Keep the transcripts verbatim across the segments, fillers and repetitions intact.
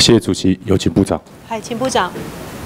谢谢主席，有请部长。 嗨，请部长。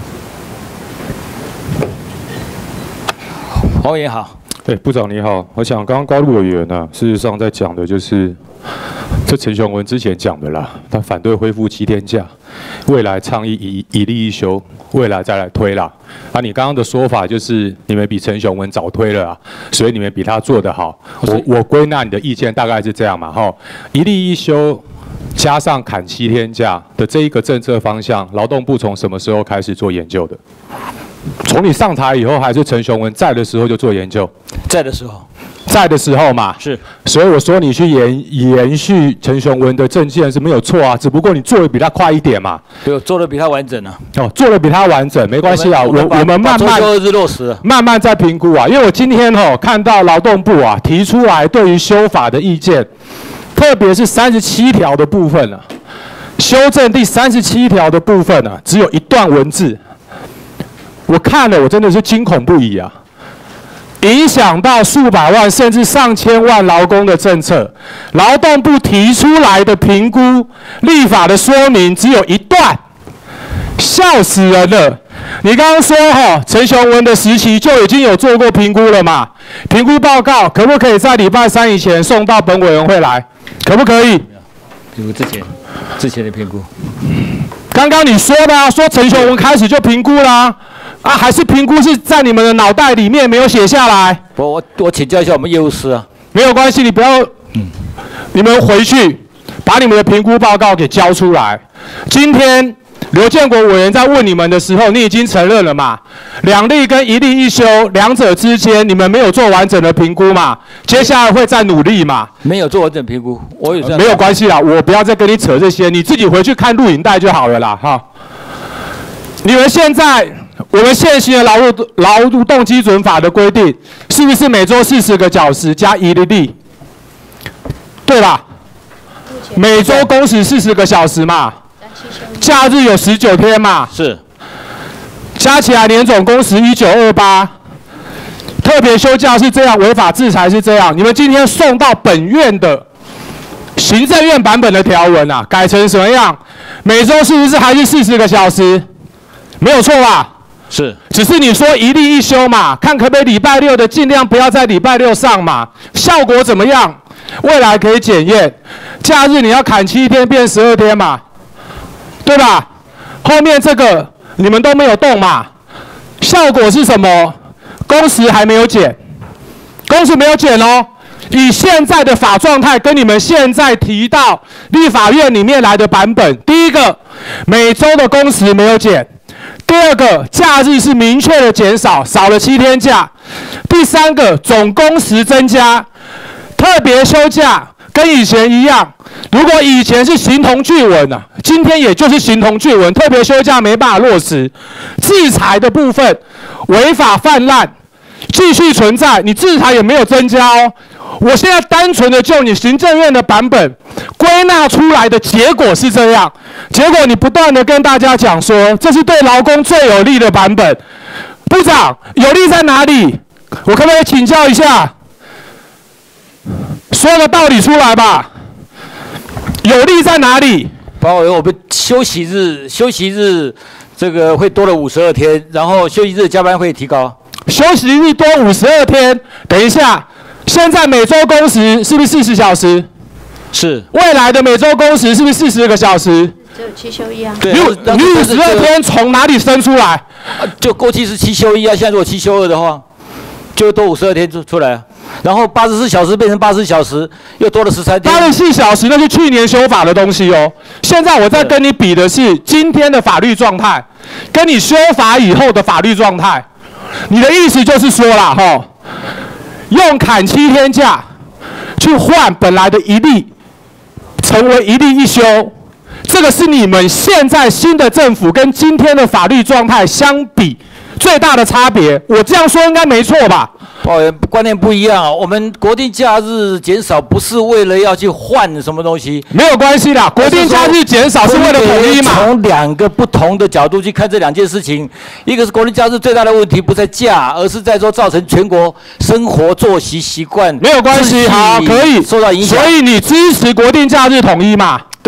黄委员好。 对，部长你好。我想刚刚高路委员呢、啊，事实上在讲的就是这陈雄文之前讲的啦，他反对恢复七天假，未来倡议一一例一休，未来再来推啦。啊，你刚刚的说法就是你们比陈雄文早推了啊，所以你们比他做得好。我我归纳你的意见大概是这样嘛，哈，一例一休。加上砍七天假的这一个政策方向，劳动部从什么时候开始做研究的？从你上台以后，还是陈雄文在的时候就做研究？ 在的时候， 在的时候嘛。是。所以我说你去延延续陈雄文的政见是没有错啊，只不过你做的比他快一点嘛。 对，做的比他完整啊。哦， 做的比他完整，没关系啊，我我们慢慢周休二日落实， 慢慢再评估啊。因为我今天哦看到劳动部啊提出来对于修法的意见。特别是三十七条的部分啊，修正第三十七条的部分啊，只有一段文字，我看了我真的是惊恐不已啊！影响到数百万甚至上千万劳工的政策，劳动部提出来的评估立法的说明只有一段，笑死人了！你刚刚说哈、哦，陈雄文的时期就已经有做过评估了嘛？评估报告可不可以在礼拜三以前送到本委员会来？可不可以？ 评估之前，之前的评估。 刚刚你说的啊，说陈雄文开始就评估啦、啊，啊，还是评估是在你们的脑袋里面没有写下来？ 我我我请教一下我们业务师啊。 没有关系，你不要，嗯，你们回去把你们的评估报告给交出来。今天刘建国委员在问你们的时候，你已经承认了嘛？两例跟一例一休，两者之间你们没有做完整的评估嘛？接下来会再努力嘛？ 没有做完整评估，我有、呃、 没有关系啦，我不要再跟你扯这些，你自己回去看录影带就好了啦，哈。你们现在我们现行的劳务劳动基准法的规定，是不是每周四十个小时加一例？对吧？每周工时四十个小时嘛。假日有十九天嘛， 是， 加起来年总工时一九二八，特别休假是这样，违法制裁是这样。你们今天送到本院的行政院版本的条文啊，改成什么样？每周是不是还是四十个小时？没有错吧？ 是， 只是你说一例一休嘛，看可不可以礼拜六的尽量不要在礼拜六上嘛，效果怎么样？未来可以检验。假日你要砍七天变十二天嘛。对吧？后面这个你们都没有动嘛？效果是什么？工时还没有减，工时没有减哦。以现在的法状态跟你们现在提到立法院里面来的版本，第一个每周的工时没有减，第二个假日是明确的减少，少了七天假，第三个总工时增加，特别休假。跟以前一样，如果以前是形同具文啊，今天也就是形同具文，特别休假没办法落实，制裁的部分违法泛滥，继续存在，你制裁也没有增加哦。我现在单纯的就你行政院的版本归纳出来的结果是这样，结果你不断的跟大家讲说，这是对劳工最有利的版本。部长，有利在哪里？我可不可以请教一下？说个道理出来吧，有利在哪里？ 包括我们休息日，休息日这个会多了五十二天，然后休息日加班会提高。 休息日多五十二天，等一下，现在每周工时是不是四十小时？ 是。 未来的每周工时是不是四十个小时？ 只有七休一啊。 对。 你五十二天从哪里生出来？ 啊、就过去是七休一啊，现在如果七休二的话，就多五十二天出出来啊。然后八十四小时变成八十小时，又多了十三天。 八十四小时那是去年修法的东西哦。现在我在跟你比的是今天的法律状态，跟你修法以后的法律状态。你的意思就是说啦，吼，用砍七天假去换本来的一例，成为一例一休，这个是你们现在新的政府跟今天的法律状态相比最大的差别。我这样说应该没错吧？ 哦，观念不一样啊！我们国定假日减少不是为了要去换什么东西， 没有关系啦。国定假日减少是为了统一嘛。 从两个不同的角度去看这两件事情，一个是国定假日最大的问题不在假，而是在说造成全国生活作息习惯没有关系，好，可以受到影响。 所以你支持国定假日统一嘛？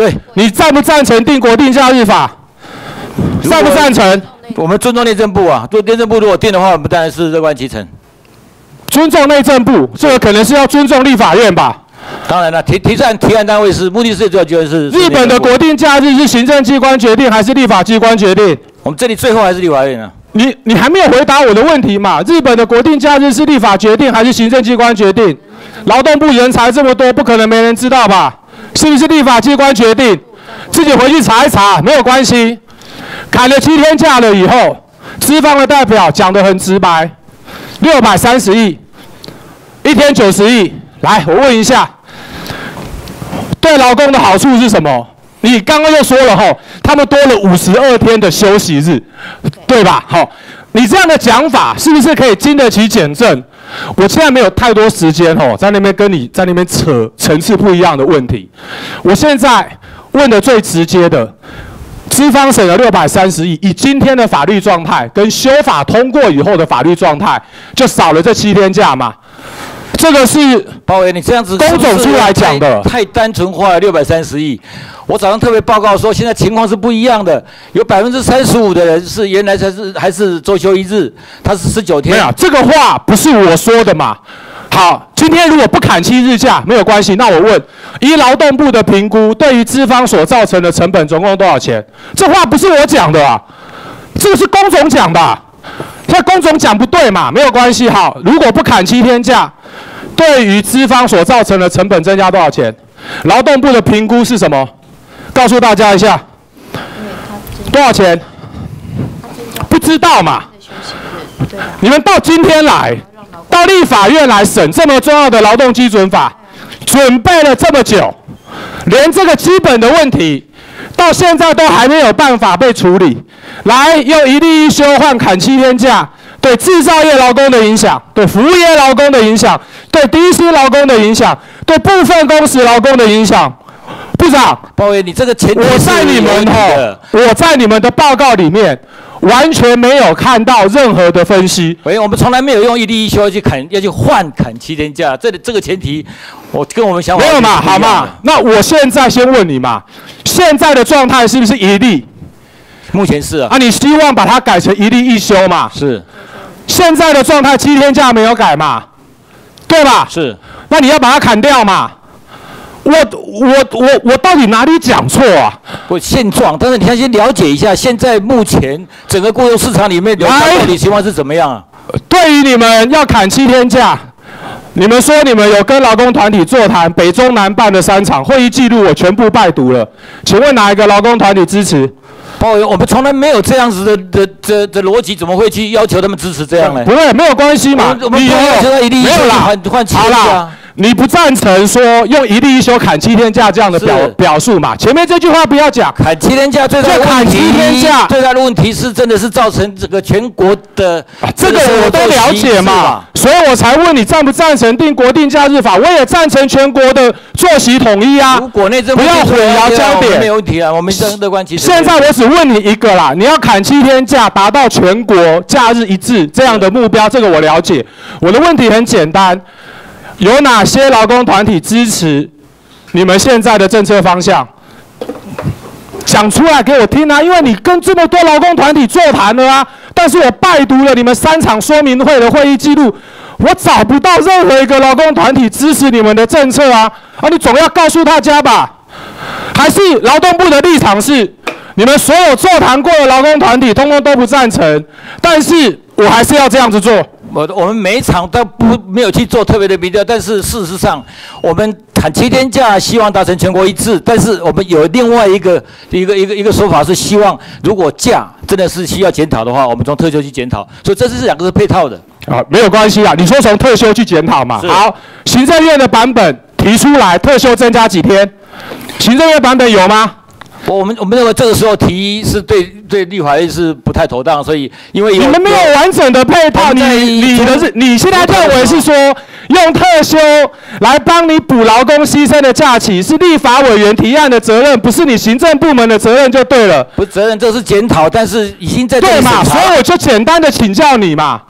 对， 你赞不赞成定国定假日法？赞不赞成？ 我们尊重内政部啊，做内政部如果定的话，我们当然是乐观其成。 尊重内政部，这个可能是要尊重立法院吧？ 当然了，提提案提案单位是目的是最主要就是日本的国定假日是行政机关决定还是立法机关决定？ 我们这里最后还是立法院啊。 你你还没有回答我的问题嘛？日本的国定假日是立法决定还是行政机关决定？劳动部人才这么多，不可能没人知道吧？是不是立法机关决定？自己回去查一查，没有关系。砍了七天假了以后，资方的代表讲得很直白，六百三十亿，一天九十亿。来，我问一下，对劳工的好处是什么？你刚刚又说了吼，他们多了五十二天的休息日，对吧？好，你这样的讲法是不是可以经得起检证？我现在没有太多时间吼，在那边跟你在那边扯层次不一样的问题。我现在问的最直接的，资方省了六百三十亿，以今天的法律状态跟修法通过以后的法律状态，就少了这七天假嘛。这个是包伟，你这样子龚总出来讲的， 太单纯化了六百三十亿。我早上特别报告说，现在情况是不一样的，有百分之三十五的人是原来才是还是周休一日，他是十九天。 没有，这个话不是我说的嘛。好，今天如果不砍七日假没有关系，那我问，依劳动部的评估，对于资方所造成的成本总共多少钱？这话不是我讲的啊，这个是龚总讲的啊。那龚总讲不对嘛，没有关系。好，如果不砍七天假，对于资方所造成的成本增加多少钱？劳动部的评估是什么？告诉大家一下，多少钱？不知道嘛？你们到今天来，到立法院来审这么重要的劳动基准法，准备了这么久，连这个基本的问题，到现在都还没有办法被处理。来，用一例一休换砍七天假，对制造业劳工的影响，对服务业劳工的影响，对低薪劳工的影响，对部分工时劳工的影响。部长， 包伟，你这个前提我在你们吼，我在你们的报告里面完全没有看到任何的分析。 喂，我们从来没有用一例一休去砍，要去换砍七天假，这这个前提，我跟我们想法没有嘛，好嘛？那我现在先问你嘛，现在的状态是不是一例？ 目前是啊。 啊，你希望把它改成一例一休嘛？ 是。 现在的状态七天假没有改嘛？对吧？ 是。 那你要把它砍掉嘛？我我我我到底哪里讲错啊？ 我现状，但是你要先了解一下，现在目前整个雇佣市场里面流动到底情况是怎么样啊？ 对于你们要砍七天假，你们说你们有跟劳工团体座谈，北中南办了三场会议记录，我全部拜读了。请问哪一个劳工团体支持？ 包伟，我们从来没有这样子的的的的逻辑，怎么会去要求他们支持这样呢？ 不会，没有关系嘛。 我们不要求他一例一休换换七天假。 你不赞成说用一例一休砍七天假这样的表表述嘛？前面这句话不要讲。 砍七天假最大的问题，最大的问题是真的是造成这个全国的、 啊、这个我都了解嘛，所以我才问你赞不赞成定国定假日法？我也赞成全国的作息统一啊。 如果内政不要混淆焦点， 没有问题啊，我们乐观其实。 现在我只问你一个啦，你要砍七天假，达到全国假日一致这样的目标，这个我了解。我的问题很简单。有哪些劳工团体支持你们现在的政策方向？讲出来给我听啊！因为你跟这么多劳工团体座谈了啊，但是我拜读了你们三场说明会的会议记录，我找不到任何一个劳工团体支持你们的政策啊！啊，你总要告诉大家吧？还是劳动部的立场是，你们所有座谈过的劳工团体通通都不赞成，但是我还是要这样子做。 我我们每一场都不没有去做特别的比较，但是事实上，我们砍七天假，希望达成全国一致。但是我们有另外一个一个一个一个说法是，希望如果假真的是需要检讨的话，我们从特休去检讨。所以这是两个是配套的。 啊，没有关系啊，你说从特休去检讨嘛。好，行政院的版本提出来，特休增加几天？行政院版本有吗？ 我们我们认为这个时候提是对对立法院是不太妥当，所以因为你们没有完整的配套，你你的是你现在认为是说用特休来帮你补劳工牺牲的假期是立法委员提案的责任，不是你行政部门的责任就对了。 不是责任，这是检讨，但是已经在对嘛，所以我就简单的请教你嘛。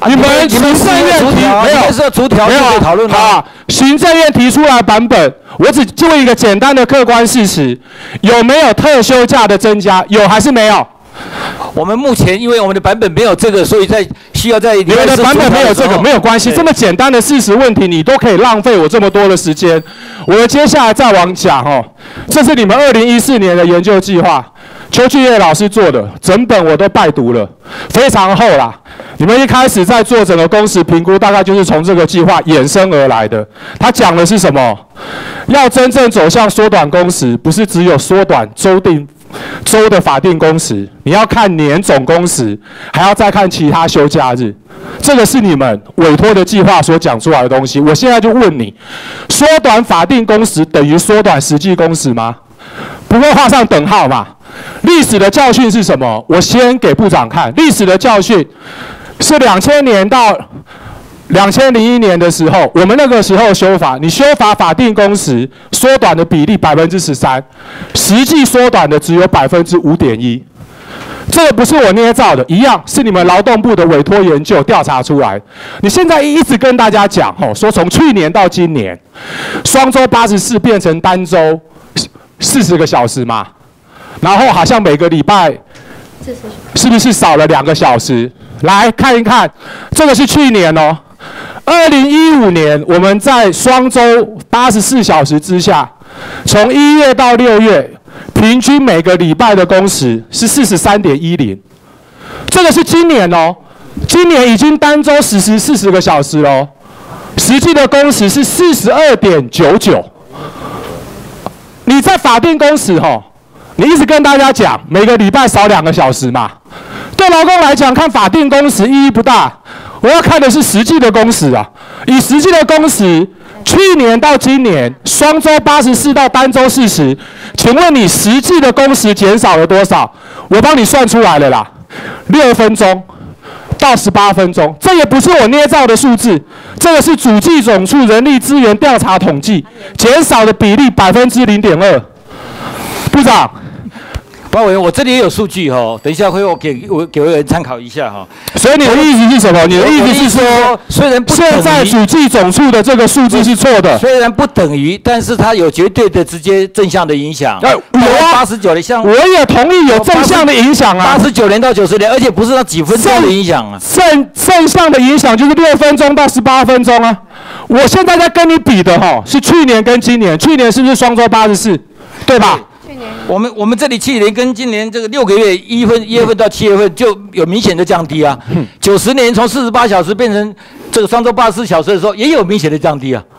你们行政院提没有？ 是要除条就可以讨论啊？行政院提出来版本，我只就一个简单的客观事实，有没有特休假的增加？有还是没有？ 我们目前因为我们的版本没有这个，所以在需要在你们的版本没有这个没有关系，这么简单的事实问题，你都可以浪费我这么多的时间。我接下来再往讲哦，这是你们二零一四年的研究计划，邱俊业老师做的，整本我都拜读了，非常厚啦。你们一开始在做整个工时评估，大概就是从这个计划衍生而来的。他讲的是什么？要真正走向缩短工时，不是只有缩短周定。周的法定工时，你要看年总工时，还要再看其他休假日，这个是你们委托的计划所讲出来的东西。我现在就问你，缩短法定工时等于缩短实际工时吗？不会画上等号嘛？历史的教训是什么？我先给部长看，历史的教训是两千年到两千零一年的时候，我们那个时候修法，你修法法定工时缩短的比例百分之十三，实际缩短的只有百分之五点一。这个不是我捏造的，一样是你们劳动部的委托研究调查出来。你现在一直跟大家讲哦，说从去年到今年，双周八十四变成单周四十个小时嘛，然后好像每个礼拜是不是少了两个小时？来看一看，这个是去年哦。二零一五年，我们在双周八十四小时之下，从一月到六月，平均每个礼拜的工时是四十三点一零。这个是今年哦，今年已经单周实施四十个小时喽，实际的工时是四十二点九九。你在法定工时哦，你一直跟大家讲，每个礼拜少两个小时嘛。对劳工来讲，看法定工时意义不大。我要看的是实际的工时啊！以实际的工时，去年到今年，双周八十四到单周四十，请问你实际的工时减少了多少？我帮你算出来了啦，六分钟到十八分钟，这也不是我捏造的数字，这个是主计总处人力资源调查统计，减少的比例百分之零点二。部长。 包委员，我这里也有数据哈、哦，等一下会我给我给委员参考一下哈、哦。 所以你的意思是什么？你的意思是说， 虽然不现在主计总处的这个数字是错的， 虽然不等于，但是它有绝对的直接正向的影响。 有啊， 八十九年像我也同意有正向的影响啊。 八十九年到九十年，而且不是那几分钟的影响啊。 正正向的影响就是六分钟到十八分钟啊。我现在在跟你比的哈，是去年跟今年，去年是不是双周八十四，对吧？ 我们我们这里去年跟今年这个六个月，一月份一月份到七月份就有明显的降低啊。九十年从四十八小时变成这个双周八十四小时的时候，也有明显的降低啊。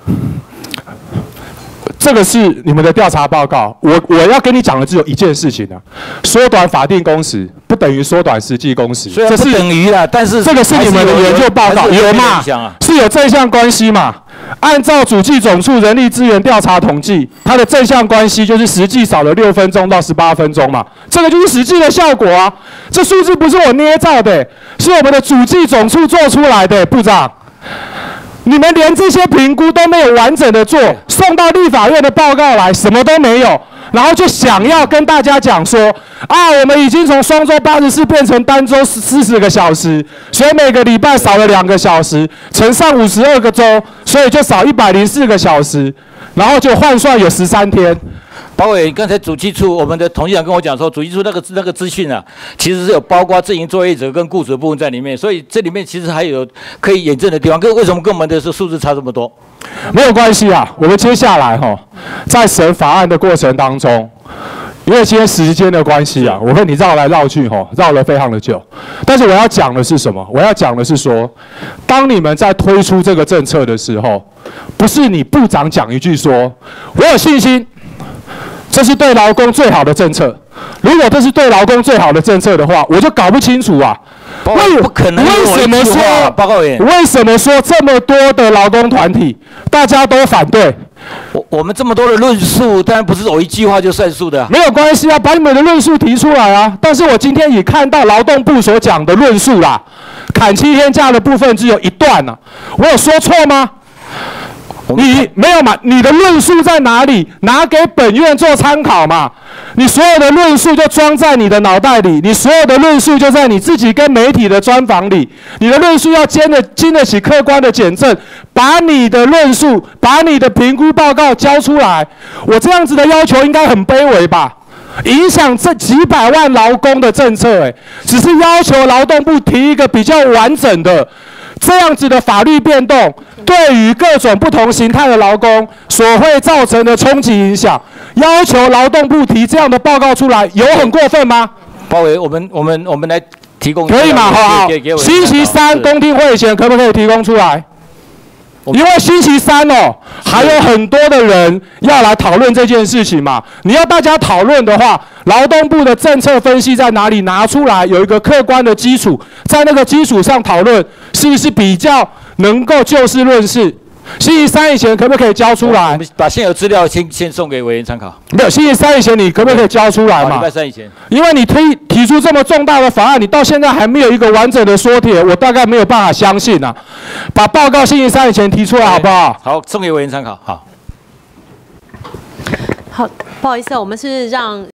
这个是你们的调查报告，我我要跟你讲的只有一件事情啊，缩短法定工时不等于缩短实际工时， 这是等于啦，但是这个是你们的研究报告有嘛？是有正向关系嘛？按照主计总处人力资源调查统计，它的正向关系就是实际少了六分钟到十八分钟嘛，这个就是实际的效果啊。这数字不是我捏造的，是我们的主计总处做出来的，部长。你们连这些评估都没有完整的做，送到立法院的报告来，什么都没有，然后就想要跟大家讲说，啊，我们已经从双周八十四变成单周四十个小时，所以每个礼拜少了两个小时，乘上五十二个周，所以就少一百零四个小时，然后就换算有十三天。 包委员，刚才主计处我们的统计长跟我讲说，主计处那个那个资讯啊，其实是有包括自营作业者跟雇主的部分在里面，所以这里面其实还有可以验证的地方。跟为什么跟我们的数字差这么多？ 没有关系啊，我们接下来哈，在审法案的过程当中，因为今天时间的关系啊，我跟你绕来绕去哈，绕了非常的久。但是我要讲的是什么？我要讲的是说，当你们在推出这个政策的时候，不是你部长讲一句说，我有信心。这是对劳工最好的政策。如果这是对劳工最好的政策的话，我就搞不清楚啊。 为不可能？ 为什么说？报告员，为什么说这么多的劳工团体大家都反对？ 我我们这么多的论述，当然不是我一句话就算数的、啊。 没有关系啊，把你们的论述提出来啊。但是我今天也看到劳动部所讲的论述啦，砍七天假的部分只有一段啊，我有说错吗？ 我你没有嘛？你的论述在哪里？拿给本院做参考嘛。你所有的论述就装在你的脑袋里，你所有的论述就在你自己跟媒体的专访里。你的论述要经得经得起客观的检证，把你的论述、把你的评估报告交出来。我这样子的要求应该很卑微吧？影响这几百万劳工的政策，哎，只是要求劳动部提一个比较完整的。这样子的法律变动，对于各种不同形态的劳工所会造成的冲击影响，要求劳动部提这样的报告出来，有很过分吗？ 包伟，我们我们我们来提供可以吗？好好，星期三公听会前可不可以提供出来？因为星期三哦，还有很多的人要来讨论这件事情嘛。你要大家讨论的话，劳动部的政策分析在哪里拿出来，有一个客观的基础，在那个基础上讨论，是不是比较能够就事论事？星期三以前可不可以交出来？ 我们把现有资料先先送给委员参考。 没有，星期三以前你可不可以交出来嘛？ 礼拜三以前。 因为你提提出这么重大的法案，你到现在还没有一个完整的说帖，我大概没有办法相信啊。把报告星期三以前提出来好不好？ 好，送给委员参考。好。 好，不好意思，我们是让。